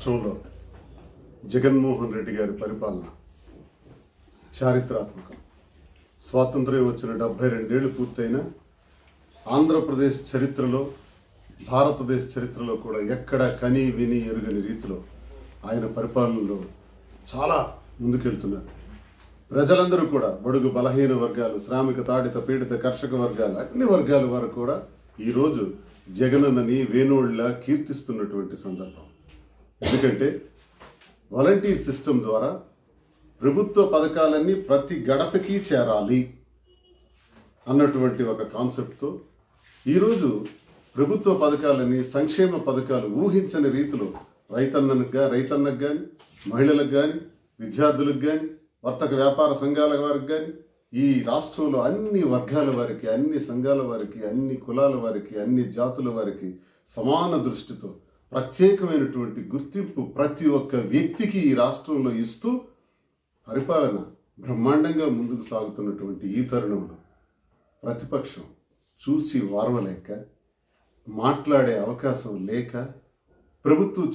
రాష్ట్రంలో జగన్మోహన్ రెడ్డి గారి పరిపాలన చారిత్రాత్మకం. స్వాతంత్ర్యం వచ్చిన 72 ఏళ్ళు పూర్తయిన ఆంధ్రప్రదేశ్ చరిత్రలో, భారతదేశ చరిత్రలో కూడా ఎక్కడ కని విని ఎరుగని రీతిలో ఆయన పరిపాలనలో చాలా ముందుకెళ్తున్నారు. ప్రజలందరూ కూడా బడుగు బలహీన వర్గాలు, శ్రామిక తాడిత పీడిత కర్షక వర్గాలు, అన్ని వర్గాల వారు కూడా ఈరోజు జగనన్నని వేణోళ్ళ కీర్తిస్తున్నటువంటి సందర్భం. ఎందుకంటే వాలంటీర్ సిస్టమ్ ద్వారా ప్రభుత్వ పథకాలన్నీ ప్రతి గడపకి చేరాలి అన్నటువంటి ఒక కాన్సెప్ట్తో ఈరోజు ప్రభుత్వ పథకాలన్నీ, సంక్షేమ పథకాలు ఊహించని రీతిలో రైతన్నకు కానీ, మహిళలకు కానీ, విద్యార్థులకు కానీ, వర్తక వ్యాపార సంఘాల వారికి కానీ, ఈ రాష్ట్రంలో అన్ని వర్గాల వారికి, అన్ని సంఘాల వారికి, అన్ని కులాల వారికి, అన్ని జాతుల వారికి సమాన దృష్టితో ప్రత్యేకమైనటువంటి గుర్తింపు ప్రతి ఒక్క వ్యక్తికి ఈ రాష్ట్రంలో ఇస్తూ పరిపాలన బ్రహ్మాండంగా ముందుకు సాగుతున్నటువంటి ఈ తరుణంలో ప్రతిపక్షం చూసి వారవలేక, మాట్లాడే అవకాశం లేక, ప్రభుత్వం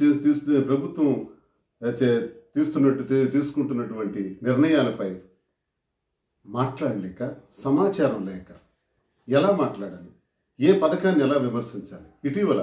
తీసుకుంటున్నటువంటి నిర్ణయాలపై మాట్లాడలేక, సమాచారం లేక ఎలా మాట్లాడాలి, ఏ పథకాన్ని ఎలా విమర్శించాలి. ఇటీవల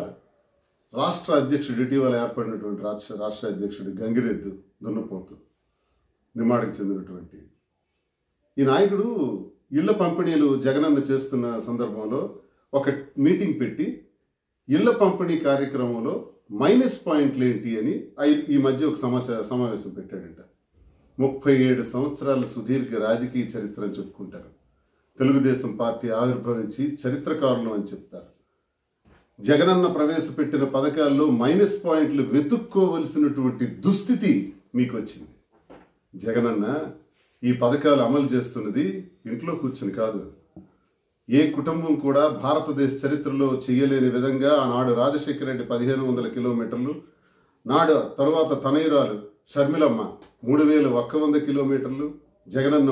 ఏర్పడినటువంటి రాష్ట్ర అధ్యక్షుడు గంగిరెద్దు దున్నపోతు నిమ్మాడికి చెందినటువంటి ఈ నాయకుడు ఇళ్ల పంపిణీలు జగనన్న చేస్తున్న సందర్భంలో ఒక మీటింగ్ పెట్టి ఇళ్ల పంపిణీ కార్యక్రమంలో మైనస్ పాయింట్లు ఏంటి అని ఈ మధ్య ఒక సమావేశం పెట్టాడంట. 37 సంవత్సరాల సుదీర్ఘ రాజకీయ చరిత్ర అని చెప్పుకుంటారు. తెలుగుదేశం పార్టీ ఆవిర్భవించి చరిత్రకారులు అని చెప్తారు. జగనన్న ప్రవేశపెట్టిన పథకాల్లో మైనస్ పాయింట్లు వెతుక్కోవలసినటువంటి దుస్థితి మీకు వచ్చింది. జగనన్న ఈ పథకాలు అమలు చేస్తున్నది ఇంట్లో కూర్చుని కాదు. ఏ కుటుంబం కూడా భారతదేశ చరిత్రలో చేయలేని విధంగా ఆనాడు రాజశేఖర రెడ్డి 1500 కిలోమీటర్లు, తరువాత తనయురాలు షర్మిలమ్మ 3100 కిలోమీటర్లు, జగనన్న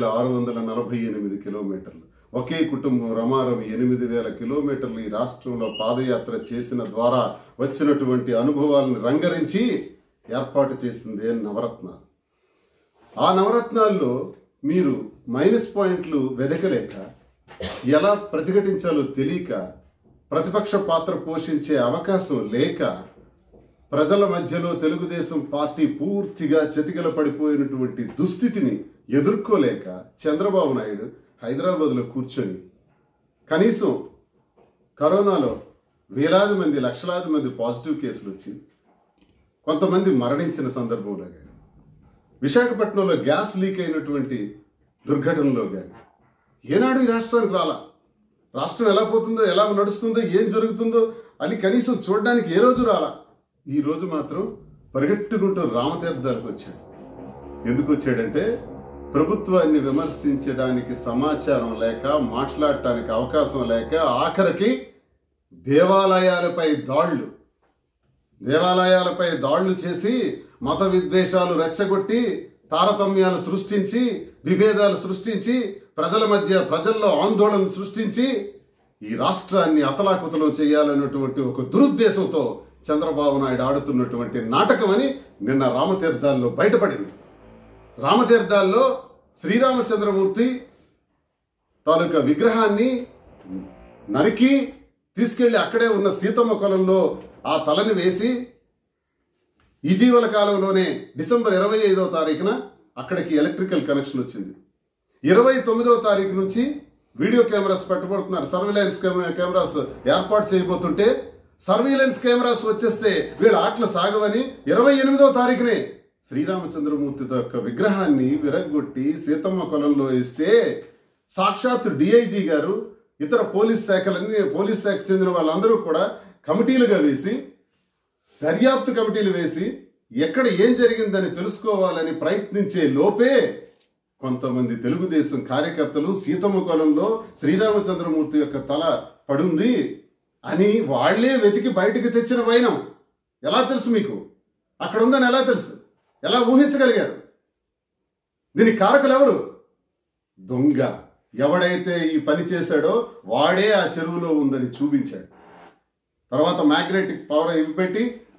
3648 కిలోమీటర్లు, ఒకే కుటుంబం రమారం 8000 కిలోమీటర్లు ఈ రాష్ట్రంలో పాదయాత్ర చేసిన ద్వారా వచ్చినటువంటి అనుభవాలను రంగరించి ఏర్పాటు చేసిందే నవరత్నాలు. ఆ నవరత్నాల్లో మీరు మైనస్ పాయింట్లు వెదకలేక, ఎలా ప్రతిఘటించాలో తెలియక, ప్రతిపక్ష పాత్ర పోషించే అవకాశం లేక, ప్రజల మధ్యలో తెలుగుదేశం పార్టీ పూర్తిగా చతికిల పడిపోయినటువంటి దుస్థితిని ఎదుర్కోలేక చంద్రబాబు నాయుడు హైదరాబాద్లో కూర్చొని కనీసం కరోనాలో వేలాది మంది, లక్షలాది మంది పాజిటివ్ కేసులు వచ్చి కొంతమంది మరణించిన సందర్భంలో కానీ, విశాఖపట్నంలో గ్యాస్ లీక్ అయినటువంటి దుర్ఘటనలో కానీ ఏనాడు ఈ రాష్ట్రానికి రాలా. రాష్ట్రం ఎలా పోతుందో, ఎలా నడుస్తుందో, ఏం జరుగుతుందో అని కనీసం చూడడానికి ఏ రోజు రాలా. ఈ రోజు మాత్రం పరిగెట్టుకుంటూ రామతీర్థాలకు వచ్చాడు. ఎందుకు వచ్చాడంటే ప్రభుత్వాన్ని విమర్శించడానికి సమాచారం లేక, మాట్లాడటానికి అవకాశం లేక, ఆఖరికి దేవాలయాలపై దాళ్లు చేసి మత విద్వేషాలు రెచ్చగొట్టి, తారతమ్యాలు సృష్టించి, విభేదాలు సృష్టించి, ప్రజల్లో ఆందోళన సృష్టించి ఈ రాష్ట్రాన్ని అతలాకుతలం చేయాలన్నటువంటి ఒక దురుద్దేశంతో చంద్రబాబు నాయుడు ఆడుతున్నటువంటి నాటకం అని నిన్న రామతీర్థాల్లో బయటపడింది. రామతీర్థాల్లో శ్రీరామచంద్రమూర్తి తాలూకా విగ్రహాన్ని నరికి తీసుకెళ్లి అక్కడే ఉన్న సీతమ్మ కొలంలో ఆ తలని వేసి, ఇటీవల కాలంలోనే డిసెంబర్ 25వ తారీఖున అక్కడికి ఎలక్ట్రికల్ కనెక్షన్ వచ్చింది. 29వ తారీఖు నుంచి వీడియో కెమెరాస్ పెట్టబడుతున్నారు. సర్వేలెన్స్ కెమెరాస్ ఏర్పాటు చేయబోతుంటే సర్వేలెన్స్ కెమెరాస్ వచ్చేస్తే వీళ్ళ ఆటలు సాగవని 28వ తారీఖునే శ్రీరామచంద్రమూర్తి యొక్క విగ్రహాన్ని విరగ్గొట్టి సీతమ్మ కొలంలో వేస్తే సాక్షాత్ డిఐజీ గారు, ఇతర పోలీస్ శాఖకు చెందిన వాళ్ళందరూ కూడా కమిటీలుగా వేసి, దర్యాప్తు కమిటీలు వేసి ఎక్కడ ఏం జరిగిందని తెలుసుకోవాలని ప్రయత్నించే లోపే కొంతమంది తెలుగుదేశం కార్యకర్తలు సీతమ్మ కొలంలో శ్రీరామచంద్రమూర్తి యొక్క తల పడుంది అని వాళ్లే వెతికి బయటికి తెచ్చిన వైనం. ఎలా తెలుసు మీకు? అక్కడ ఉందని ఎలా తెలుసు? ఎలా ఊహించగలిగారు? దీనికి కారకులు ఎవరు? దొంగ. ఎవడైతే ఈ పని చేశాడో వాడే ఆ చెరువులో ఉందని చూపించాడు. తర్వాత మ్యాగ్నెటిక్ పవర్ ఇవి పెట్టి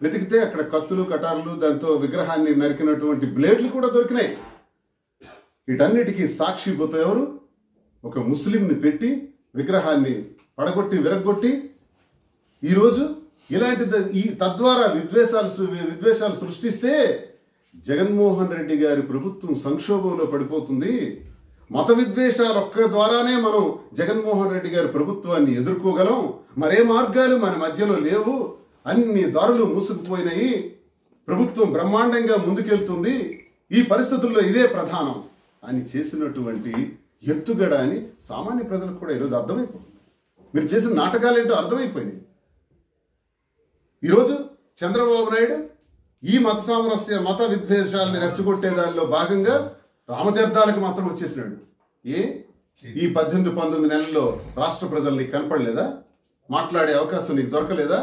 వెతికితే అక్కడ కత్తులు కటార్లు దాంతో విగ్రహాన్ని నరికినటువంటి బ్లేడ్లు కూడా దొరికినాయి. వీటన్నిటికీ సాక్షిభూతం ఎవరు? ఒక ముస్లింని పెట్టి విగ్రహాన్ని పడగొట్టి విరగొట్టి ఈరోజు ఇలాంటి తద్వారా విద్వేషాలు సృష్టిస్తే జగన్మోహన్ రెడ్డి గారి ప్రభుత్వం సంక్షోభంలో పడిపోతుంది. మత విద్వేషాలు ఒక్క ద్వారానే మనం జగన్మోహన్ రెడ్డి గారి ప్రభుత్వాన్ని ఎదుర్కోగలం. మరే మార్గాలు మన మధ్యలో లేవు. అన్ని దారులు మూసుకుపోయినాయి. ప్రభుత్వం బ్రహ్మాండంగా ముందుకెళ్తుంది. ఈ పరిస్థితుల్లో ఇదే ప్రధానం అని చేసినటువంటి ఎత్తుగడ అని సామాన్య ప్రజలకు కూడా ఈరోజు అర్థమైపోయింది. మీరు చేసిన నాటకాలేంటో అర్థమైపోయినాయి. ఈరోజు చంద్రబాబు నాయుడు ఈ మత విద్వేషాలని రెచ్చగొట్టే దానిలో భాగంగా రామతీర్థాలకు మాత్రం వచ్చేసినాడు. ఈ 18-19 నెలల్లో రాష్ట్ర ప్రజలు నీకు కనపడలేదా? మాట్లాడే అవకాశం నీకు దొరకలేదా?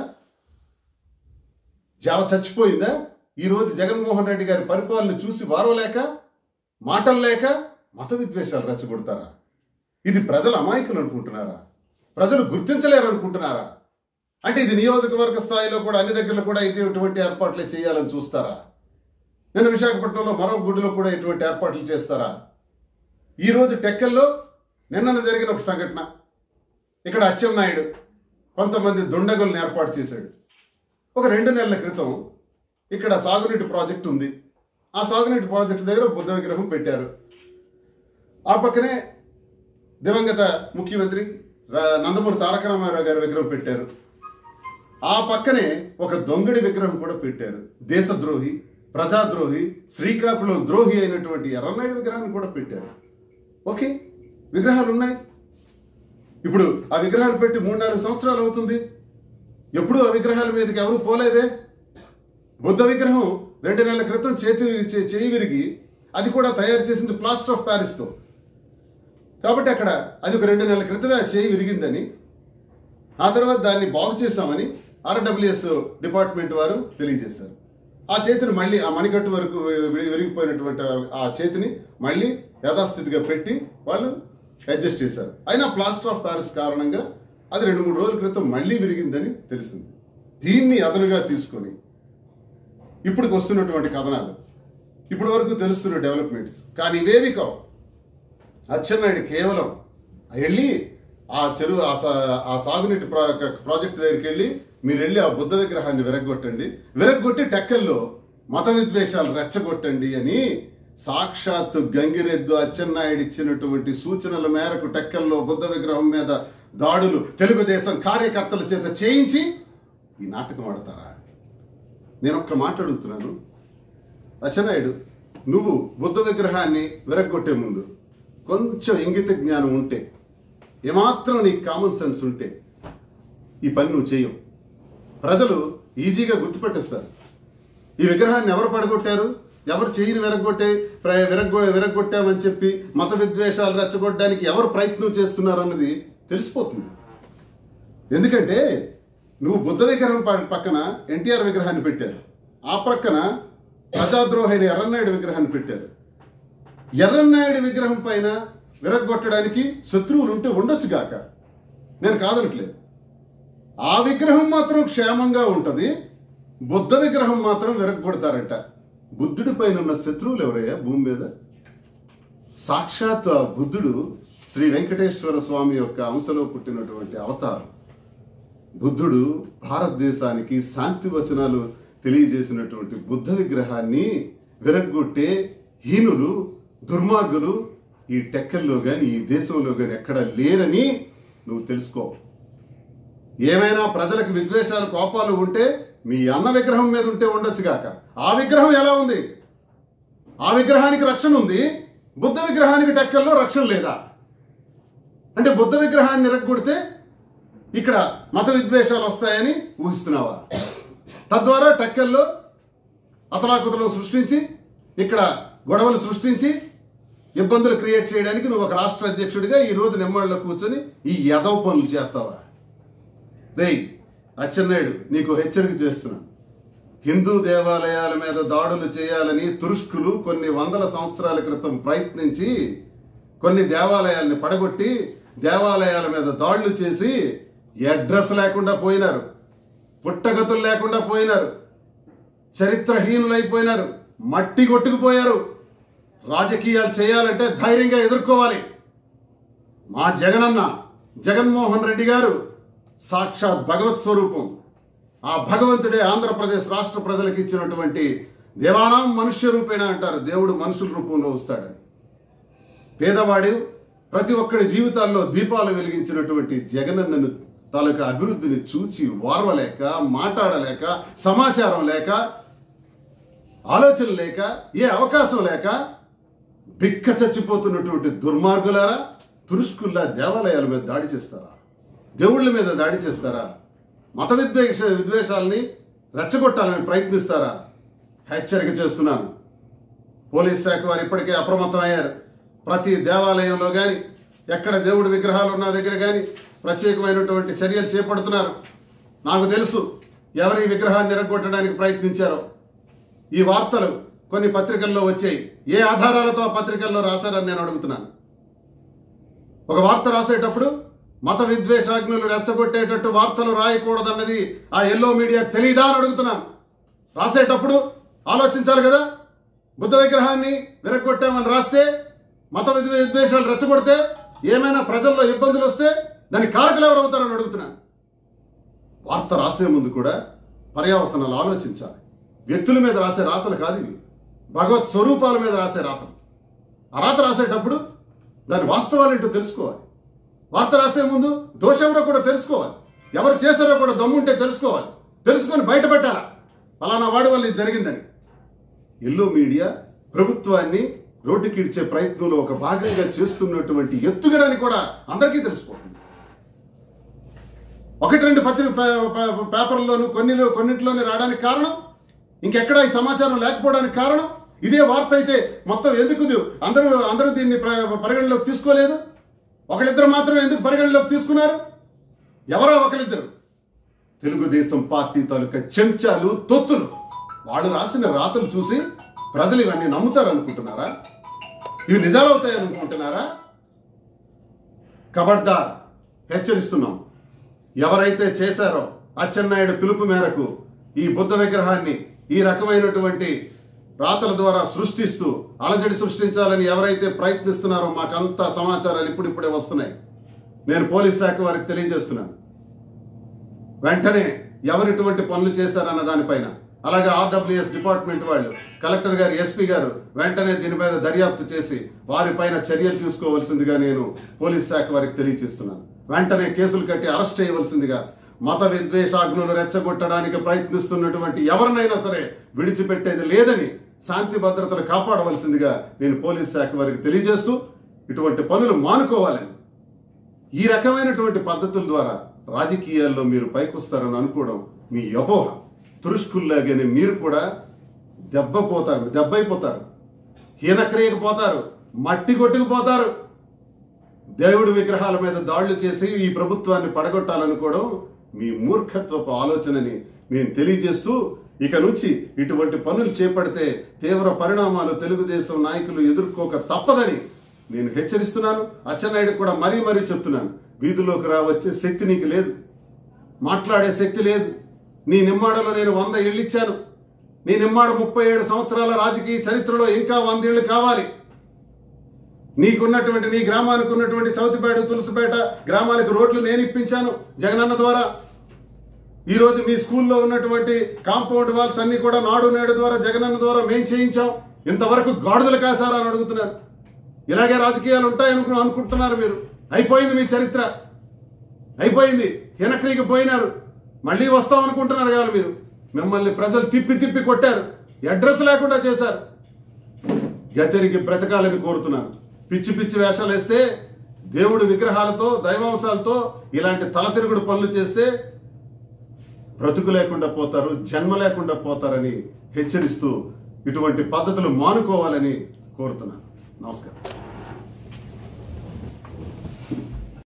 జావ చచ్చిపోయిందా? ఈరోజు జగన్మోహన్ రెడ్డి గారి పరిపాలన చూసి వారవలేక మాటలు లేక మత విద్వేషాలు రెచ్చగొడతారా? ఇది ప్రజలు అమాయకులు అనుకుంటున్నారా? ప్రజలు గుర్తించలేరు అనుకుంటున్నారా? అంటే ఇది నియోజకవర్గ స్థాయిలో కూడా అన్ని దగ్గరలో కూడా ఇటువంటి ఏర్పాట్లే చేయాలని చూస్తారా? నిన్న విశాఖపట్నంలో మరో గుడిలో కూడా ఇటువంటి ఏర్పాట్లు చేస్తారా? ఈరోజు టెక్కల్లో నిన్న జరిగిన ఒక సంఘటన, ఇక్కడ అచ్చెన్నాయుడు కొంతమంది దుండగుల్ని ఏర్పాటు చేశాడు. ఒక 2 నెలల క్రితం ఇక్కడ సాగునీటి ప్రాజెక్టు ఉంది. ఆ సాగునీటి ప్రాజెక్టు దగ్గర బుద్ధ విగ్రహం పెట్టారు. ఆ పక్కనే దివంగత ముఖ్యమంత్రి నందమూరి తారక రామారావు గారి విగ్రహం పెట్టారు. ఆ పక్కనే ఒక దొంగడి విగ్రహం కూడా పెట్టారు. దేశద్రోహి, ప్రజాద్రోహి, శ్రీకాకుళం ద్రోహి అయినటువంటి ఎర్రన్నాయుడు విగ్రహాన్ని కూడా పెట్టారు. ఓకే, విగ్రహాలు ఉన్నాయి. ఇప్పుడు ఆ విగ్రహాలు పెట్టి 3-4 సంవత్సరాలు అవుతుంది. ఎప్పుడు ఆ విగ్రహాల మీదకి ఎవరు పోలేదే. బుద్ధ విగ్రహం 2 నెలల క్రితం చేయి విరిగి అది కూడా తయారు చేసింది ప్లాస్టర్ ఆఫ్ ప్యారిస్తో. కాబట్టి అక్కడ అది ఒక 2 నెలల క్రితమే ఆ చేయి విరిగిందని, ఆ తర్వాత దాన్ని బాగు చేశామని RWS డిపార్ట్మెంట్ వారు తెలియజేశారు. ఆ చేతిని మళ్ళీ ఆ మణికట్టు వరకు విరిగిపోయినటువంటి ఆ చేతిని మళ్ళీ యథాస్థితిగా పెట్టి వాళ్ళు అడ్జస్ట్ చేశారు. అయినా ప్లాస్టర్ ఆఫ్ ప్యారిస్ కారణంగా అది 2-3 రోజుల క్రితం మళ్ళీ విరిగిందని తెలిసింది. దీన్ని అదనుగా తీసుకొని ఇప్పటికి వస్తున్నటువంటి కథనాలు, ఇప్పటి వరకు తెలుస్తున్న డెవలప్మెంట్స్ కానీ ఇవేవి కావు. అచ్చెన్నాయుడు కేవలం వెళ్ళి ఆ చెరువు ఆ సాగునీటి ప్రాజెక్టు దగ్గరికి వెళ్ళి మీరు వెళ్ళి ఆ బుద్ధ విగ్రహాన్ని విరగొట్టి టెక్కల్లో మత విద్వేషాలు రెచ్చగొట్టండి అని సాక్షాత్తు గంగిరెద్దు అచ్చెన్నాయుడు ఇచ్చినటువంటి సూచనల మేరకు టెక్కల్లో బుద్ధ విగ్రహం మీద దాడులు తెలుగుదేశం కార్యకర్తల చేత చేయించి ఈ నాటకం ఆడతారా? నేను ఒక్క మాట అడుగుతున్నాను. అచ్చెన్నాయుడు, నువ్వు బుద్ధ విగ్రహాన్ని విరగొట్టే ముందు కొంచెం ఇంగిత జ్ఞానం ఉంటే, ఏమాత్రం నీకు కామన్ సెన్స్ ఉంటే ఈ పని నువ్వు చేయవు. ప్రజలు ఈజీగా గుర్తుపెట్టేస్తారు. ఈ విగ్రహాన్ని ఎవరు పడగొట్టారు, ఎవరు చెయ్యిని విరగొట్టామని చెప్పి మత విద్వేషాలు రెచ్చగొట్టడానికి ఎవరు ప్రయత్నం చేస్తున్నారు అన్నది తెలిసిపోతుంది. ఎందుకంటే నువ్వు బుద్ధ విగ్రహం పక్కన ఎన్టీఆర్ విగ్రహాన్ని పెట్టారు, ఆ ప్రక్కన ప్రజాద్రోహైన ఎర్రన్నాయుడు విగ్రహాన్ని పెట్టారు. ఎర్రన్నాయుడు విగ్రహం పైన విరగొట్టడానికి శత్రువులు ఉంటే ఉండొచ్చు గాక, నేను కాదనట్లేదు. ఆ విగ్రహం మాత్రం క్షేమంగా ఉంటుంది, బుద్ధ విగ్రహం మాత్రం విరగొడతారట. బుద్ధుడి పైన ఉన్న శత్రువులు ఎవరయ్యా భూమి మీద? సాక్షాత్ ఆ బుద్ధుడు శ్రీ వెంకటేశ్వర స్వామి యొక్క అంశలో పుట్టినటువంటి అవతారం. బుద్ధుడు భారతదేశానికి శాంతి వచనాలు తెలియజేసినటువంటి బుద్ధ విగ్రహాన్ని విరగొట్టే హీనులు, దుర్మార్గులు ఈ టెక్కల్లో కానీ ఈ దేశంలో కానీ ఎక్కడ లేరని నువ్వు తెలుసుకో. ఏమైనా ప్రజలకు విద్వేషాలు, కోపాలు ఉంటే మీ అన్న విగ్రహం మీద ఉంటే ఉండొచ్చుగాక. ఆ విగ్రహం ఎలా ఉంది? ఆ విగ్రహానికి రక్షణ ఉంది, బుద్ధ విగ్రహానికి టెక్కల్లో రక్షణ లేదా? అంటే బుద్ధ విగ్రహాన్ని విరగొడితే ఇక్కడ మత విద్వేషాలు వస్తాయని ఊహిస్తున్నావా? తద్వారా టెక్కల్లో అతలాకుతలు సృష్టించి, ఇక్కడ గొడవలు సృష్టించి, ఇబ్బందులు క్రియేట్ చేయడానికి నువ్వు ఒక రాష్ట్ర అధ్యక్షుడిగా ఈరోజు నిమ్మడిలో కూర్చొని ఈ యదవ పనులు చేస్తావా? రేయ్ అచ్చెన్నాయుడు, నీకు హెచ్చరిక చేస్తున్నాను. హిందూ దేవాలయాల మీద దాడులు చేయాలని తురుష్కులు కొన్ని 100 సంవత్సరాల క్రితం ప్రయత్నించి కొన్ని దేవాలయాల్ని పడగొట్టి దేవాలయాల మీద దాడులు చేసి అడ్రస్ లేకుండా పోయినారు, పుట్టగతులు లేకుండా పోయినారు. చరిత్రహీనులైపోయినారు, మట్టి కొట్టుకుపోయారు. రాజకీయాలు చేయాలంటే ధైర్యంగా ఎదుర్కోవాలి. మా జగనన్న జగన్మోహన్ రెడ్డి గారు సాక్షాత్ భగవత్ స్వరూపం. ఆ భగవంతుడే ఆంధ్రప్రదేశ్ రాష్ట్ర ప్రజలకు ఇచ్చినటువంటి దేవానాం మనుష్య రూపేణ అంటారు. దేవుడు మనుషుల రూపంలో వస్తాడని. పేదవాడు ప్రతి ఒక్కడి జీవితాల్లో దీపాలు వెలిగించినటువంటి జగనన్నను తాలూకా అభివృద్ధిని చూచి వారవలేక, మాట్లాడలేక, సమాచారం లేక, ఆలోచన లేక, ఏ అవకాశం లేక బిక్క చచ్చిపోతున్నటువంటి దుర్మార్గులారా, తురుష్కుల్లా దేవాలయాల మీద దాడి చేస్తారా? దేవుళ్ళ మీద దాడి చేస్తారా? మత విద్వేషాలని రెచ్చగొట్టాలని ప్రయత్నిస్తారా? హెచ్చరిక చేస్తున్నాను. పోలీస్ శాఖ వారు ఇప్పటికే అప్రమత్తమయ్యారు. ప్రతి దేవాలయంలో కానీ, ఎక్కడ దేవుడి విగ్రహాలు ఉన్న దగ్గర కానీ ప్రత్యేకమైనటువంటి చర్యలు చేపడుతున్నారు. నాకు తెలుసు ఎవరి విగ్రహాన్ని నిరగొట్టడానికి ప్రయత్నించారో. ఈ వార్తలు కొన్ని పత్రికల్లో వచ్చాయి. ఏ ఆధారాలతో ఆ పత్రికల్లో రాశారని నేను అడుగుతున్నాను. ఒక వార్త రాసేటప్పుడు మత విద్వేషాగ్నులు రెచ్చగొట్టేటట్టు వార్తలు రాయకూడదన్నది ఆ ఎల్లో మీడియాకు తెలియదా అని అడుగుతున్నాను. రాసేటప్పుడు ఆలోచించాలి కదా. బుద్ధ విగ్రహాన్ని విరగొట్టామని రాస్తే, మత విద్వేషాలు రెచ్చగొడితే, ఏమైనా ప్రజల్లో ఇబ్బందులు వస్తే దానికి కారకులు ఎవరు అవుతారని అడుగుతున్నాను. వార్త రాసే ముందు కూడా పర్యావసనాలు ఆలోచించాలి. వ్యక్తుల మీద రాసే రాతలు కాదు ఇవి, భగవత్ స్వరూపాల మీద రాసే రాతలు. ఆ రాత రాసేటప్పుడు దాని వాస్తవాలేంటో తెలుసుకోవాలి. వార్త రాసే ముందు దోషెవరో కూడా తెలుసుకోవాలి. ఎవరు చేశారో కూడా దమ్ముంటే తెలుసుకోవాలి. తెలుసుకొని బయటపెట్టాలా ఫలానా వాడి వల్ల ఇది జరిగిందని. ఎల్లో మీడియా ప్రభుత్వాన్ని రోడ్డుకిడ్చే ప్రయత్నంలో ఒక భాగంగా చేస్తున్నటువంటి ఎత్తుగడని కూడా అందరికీ తెలిసిపోతుంది. ఒకటి రెండు పేపర్లోను కొన్నింటిలోనే రావడానికి కారణం, ఇంకెక్కడా ఈ సమాచారం లేకపోవడానికి కారణం ఇదే వార్త అయితే మొత్తం ఎందుకు అందరూ దీన్ని పరిగణలోకి తీసుకోలేదు? ఒకళ్ళిద్దరు మాత్రమే ఎందుకు పరిగణలోకి తీసుకున్నారు? ఎవరో ఒకళ్ళిద్దరు తెలుగుదేశం పార్టీ తాలూకా చెంచాలు, తొత్తులు. వాళ్ళు రాసిన రాతలు చూసి ప్రజలు ఇవన్నీ నమ్ముతారనుకుంటున్నారా? ఇవి నిజాలవుతాయనుకుంటున్నారా? ఖబర్దార్, హెచ్చరిస్తున్నాం. ఎవరైతే చేశారో అచ్చెన్నాయుడు పిలుపు మేరకు ఈ బుద్ధ విగ్రహాన్ని ఈ రకమైనటువంటి రాతల ద్వారా సృష్టిస్తూ అలజడి సృష్టించాలని ఎవరైతే ప్రయత్నిస్తున్నారో మాకంతా సమాచారాలు ఇప్పుడిప్పుడే వస్తున్నాయి. నేను పోలీస్ శాఖ వారికి తెలియజేస్తున్నాను. వెంటనే ఎవరిటువంటి పనులు చేశారన్న దానిపైన, అలాగే ఆర్డబ్ల్యూఎస్ డిపార్ట్మెంట్ వాళ్ళు, కలెక్టర్ గారు, ఎస్పీ గారు వెంటనే దీని మీద దర్యాప్తు చేసి వారిపైన చర్యలు తీసుకోవాల్సిందిగా నేను పోలీస్ శాఖ వారికి తెలియజేస్తున్నాను. వెంటనే కేసులు కట్టి అరెస్ట్ చేయవలసిందిగా, మత విద్వేషాగ్నులు రెచ్చగొట్టడానికి ప్రయత్నిస్తున్నటువంటి ఎవరినైనా సరే విడిచిపెట్టేది లేదని, శాంతి భద్రతలు కాపాడవలసిందిగా నేను పోలీస్ శాఖ వారికి తెలియజేస్తూ ఇటువంటి పనులు మానుకోవాలని, ఈ రకమైనటువంటి పద్ధతుల ద్వారా రాజకీయాల్లో మీరు పైకొస్తారని అనుకోవడం మీ అపోహ. తురుష్కుల్లాగానే మీరు కూడా దెబ్బైపోతారు, హీనక్రియకు పోతారు, మట్టి కొట్టుకుపోతారు. దేవుడి విగ్రహాల మీద దాడులు చేసి ఈ ప్రభుత్వాన్ని పడగొట్టాలనుకోవడం మీ మూర్ఖత్వపు ఆలోచనని నేను తెలియజేస్తూ, ఇక నుంచి ఇటువంటి పనులు చేపడితే తీవ్ర పరిణామాలు తెలుగుదేశం నాయకులు ఎదుర్కోక తప్పదని నేను హెచ్చరిస్తున్నాను. అచ్చెన్నాయుడు కూడా మరీ చెప్తున్నాను. వీధిలోకి రావచ్చే శక్తి నీకు లేదు, మాట్లాడే శక్తి లేదు. నీ నిమ్మాడలో నేను 100 ఇళ్ళు ఇచ్చాను. నీ నిమ్మాడ 37 సంవత్సరాల రాజకీయ చరిత్రలో ఇంకా 100 ఇళ్ళు కావాలి. నీకున్నటువంటి, నీ గ్రామానికి ఉన్నటువంటి చౌతిపేట, తులసిపేట గ్రామాలకు రోడ్లు నేను ఇప్పించాను జగనన్న ద్వారా. ఈరోజు మీ స్కూల్లో ఉన్నటువంటి కాంపౌండ్ వాల్స్ అన్ని కూడా నాడు నేడు ద్వారా, జగనన్న ద్వారా మేం చేయించాం. ఇంతవరకు గాడిదలు కాసారా అని అడుగుతున్నారు. ఇలాగే రాజకీయాలు ఉంటాయని అనుకుంటున్నారు మీరు. అయిపోయింది మీ చరిత్ర, అయిపోయింది. వెనక్కి పోయినారు, మళ్ళీ వస్తాం అనుకుంటున్నారు కదా మీరు. మిమ్మల్ని ప్రజలు తిప్పి కొట్టారు, అడ్రస్ లేకుండా చేశారు. గతిరికి బ్రతకాలని కోరుతున్నాను. పిచ్చి వేషాలు వేస్తే, దేవుడి విగ్రహాలతో, దైవాంశాలతో ఇలాంటి తలతిరుగుడు పనులు చేస్తే బ్రతుకు లేకుండా పోతారు, జన్మ లేకుండా పోతారని హెచ్చరిస్తూ ఇటువంటి పద్ధతులు మానుకోవాలని కోరుతున్నాను. నమస్కారం.